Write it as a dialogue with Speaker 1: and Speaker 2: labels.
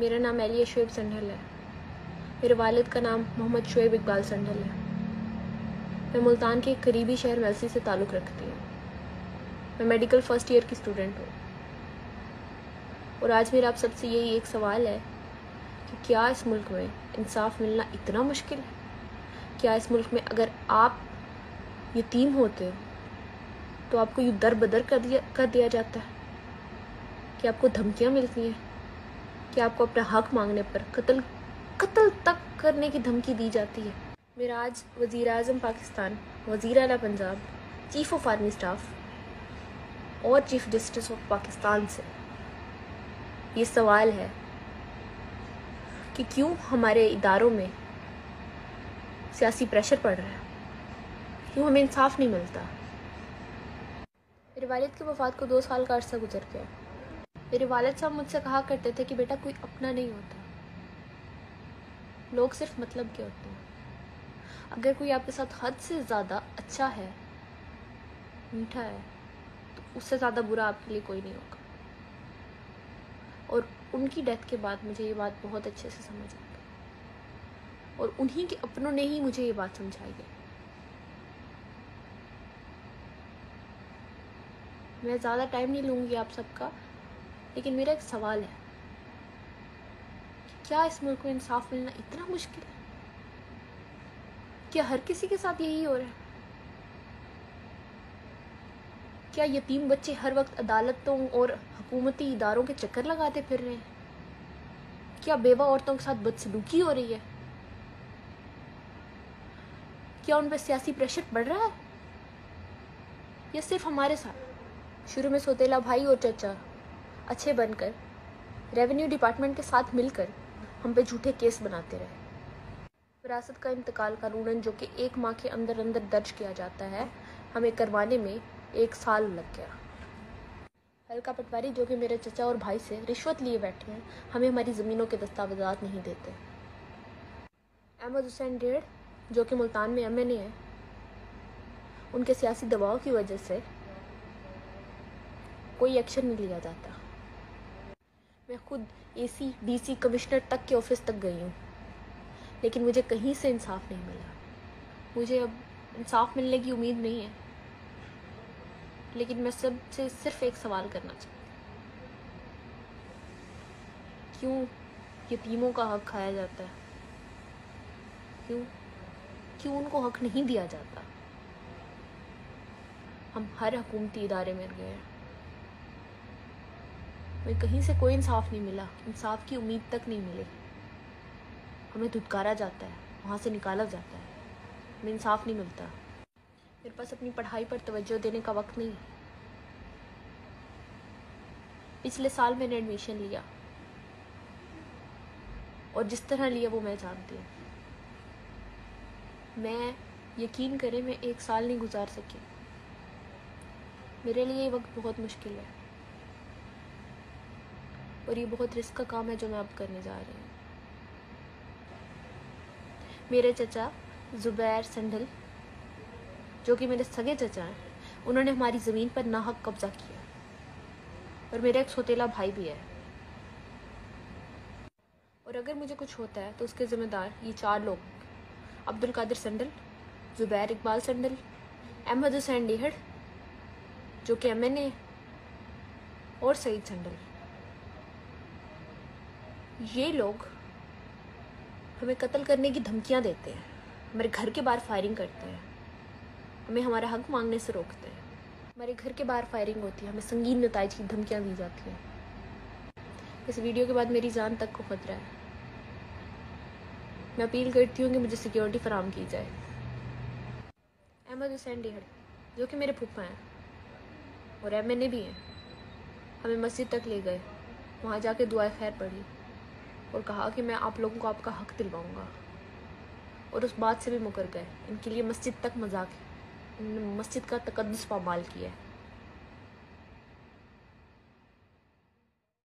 Speaker 1: मेरा नाम एलिया शुएब संढल है। मेरे वालिद का नाम मोहम्मद शुएब इकबाल संढल है। मैं मुल्तान के एक करीबी शहर मेलसी से ताल्लुक़ रखती हूँ। मैं मेडिकल फर्स्ट ईयर की स्टूडेंट हूँ और आज मेरा आप सबसे यही एक सवाल है कि क्या इस मुल्क में इंसाफ मिलना इतना मुश्किल है? क्या इस मुल्क में अगर आप यतीम होते हो तो आपको यूँ दर बदर कर दिया जाता है? कि आपको धमकियाँ मिलती हैं कि आपको अपना हक मांगने पर कत्ल तक करने की धमकी दी जाती है? मेरा आज वज़ीर आज़म पाकिस्तान, वज़ीर आला Punjab, chief of army staff और चीफ़ जस्टिस ऑफ पाकिस्तान से ये सवाल है कि क्यों हमारे इदारों में सियासी प्रेशर पड़ रहा है, क्यों हमें इंसाफ नहीं मिलता। मेरे वालिद की वफ़ात को 2 साल का अर्सा गुजर गया। मेरे वालिद साहब मुझसे कहा करते थे कि बेटा कोई अपना नहीं होता, लोग सिर्फ मतलब के होते हैं। अगर कोई आपके साथ हद से ज़्यादा अच्छा है, मीठा है, तो उससे ज़्यादा बुरा आपके लिए कोई नहीं होगा। और उनकी डेथ के बाद मुझे ये बात बहुत अच्छे से समझ आ गई और उन्हीं के अपनों ने ही मुझे ये बात समझाई है। मैं ज़्यादा टाइम नहीं लूँगी आप सबका, लेकिन मेरा एक सवाल है कि क्या इस मुल्क में इंसाफ मिलना इतना मुश्किल है? क्या हर किसी के साथ यही हो रहा है? क्या यतीम बच्चे हर वक्त अदालतों और हुकूमती इदारों के चक्कर लगाते फिर रहे हैं? क्या बेवा औरतों के साथ बदसलूकी हो रही है? क्या उन पर सियासी प्रेशर बढ़ रहा है या सिर्फ हमारे साथ? शुरू में सौतेला भाई और चचा अच्छे बनकर रेवेन्यू डिपार्टमेंट के साथ मिलकर हम पे झूठे केस बनाते रहे। विरासत का इंतकाल कानूनन जो कि 1 माह के अंदर अंदर दर्ज किया जाता है, हमें करवाने में 1 साल लग गया। हल्का पटवारी जो कि मेरे चचा और भाई से रिश्वत लिए बैठे हैं, हमें हमारी ज़मीनों के दस्तावेजात नहीं देते। अहमद हुसैन डेढ़ जो कि मुल्तान में MNA है, उनके सियासी दबाव की वजह से कोई एक्शन नहीं लिया जाता। मैं खुद AC DC कमिश्नर तक के ऑफिस तक गई हूँ, लेकिन मुझे कहीं से इंसाफ नहीं मिला। मुझे अब इंसाफ मिलने की उम्मीद नहीं है, लेकिन मैं सबसे सिर्फ एक सवाल करना चाहती हूँ, क्यों यतीमों का हक खाया जाता है? क्यों उनको हक नहीं दिया जाता? हम हर हुकूमती इदारे में गए हैं, हमें कहीं से कोई इंसाफ नहीं मिला, इंसाफ की उम्मीद तक नहीं मिली। हमें धुतकारा जाता है, वहाँ से निकाला जाता है, हमें इंसाफ नहीं मिलता। मेरे पास अपनी पढ़ाई पर तवज्जो देने का वक्त नहीं। पिछले साल मैंने एडमिशन लिया और जिस तरह लिया वो मैं जानती हूँ। मैं यकीन करें मैं 1 साल नहीं गुजार सकी। मेरे लिए ये वक्त बहुत मुश्किल है और ये बहुत रिस्क का काम है जो मैं अब करने जा रही हूँ। मेरे चचा ज़ुबैर संढल जो कि मेरे सगे चचा हैं, उन्होंने हमारी ज़मीन पर नाहक कब्जा किया और मेरा एक सौतेला भाई भी है। और अगर मुझे कुछ होता है तो उसके ज़िम्मेदार ये 4 लोग: अब्दुल कादिर संढल, ज़ुबैर इकबाल संढल, अहमद हुसैन डेहड़ जो कि MNA और सईद संढल। ये लोग हमें कत्ल करने की धमकियां देते हैं, हमारे घर के बाहर फायरिंग करते हैं, हमें हमारा हक मांगने से रोकते हैं। हमारे घर के बाहर फायरिंग होती है, हमें संगीन नताइज की धमकियां दी जाती हैं। इस वीडियो के बाद मेरी जान तक को खतरा है। मैं अपील करती हूँ कि मुझे सिक्योरिटी फराहम की जाए। अहमद हुसैन डेहड़ जो कि मेरे फूफा हैं और MNA भी हैं, हमें मस्जिद तक ले गए, वहाँ जाके दुआ खैर पढ़ी और कहा कि मैं आप लोगों को आपका हक दिलवाऊंगा, और उस बात से भी मुकर गए। इनके लिए मस्जिद तक मजाक है, इन्होंने मस्जिद का तकद्दुस पामाल किया है।